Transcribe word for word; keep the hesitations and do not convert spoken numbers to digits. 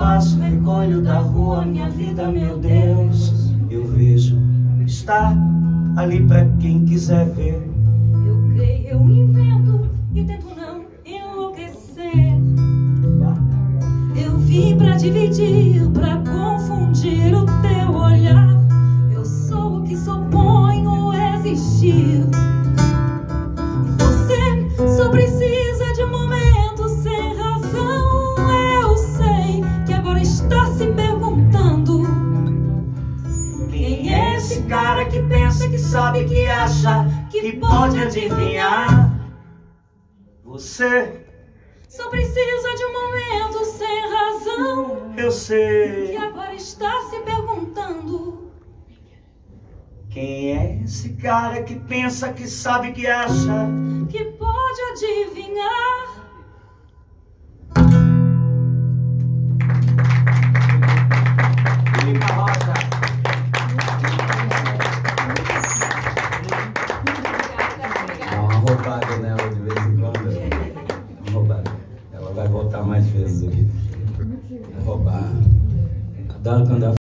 faço, recolho da rua minha vida, meu Deus. Eu vejo, está ali pra quem quiser ver. Eu creio, eu invento e tento não enlouquecer. Eu vim pra dividir, pra confundir o teu olhar. Eu sou o que suponho existir. Você só precisa de um momento sem razão. Eu sei que agora está se perguntando: quem é esse cara que pensa, que sabe, que acha, que pode adivinhar? Você só precisa de um momento sem razão. Eu sei que agora está se perguntando: quem é esse cara que pensa, que sabe, que acha, que pode adivinhar? Felipe Rocha. Dá uma roubada nela de vez em quando. Uma roubada. Ela vai voltar mais vezes aqui. Roubar. Adoro quando ela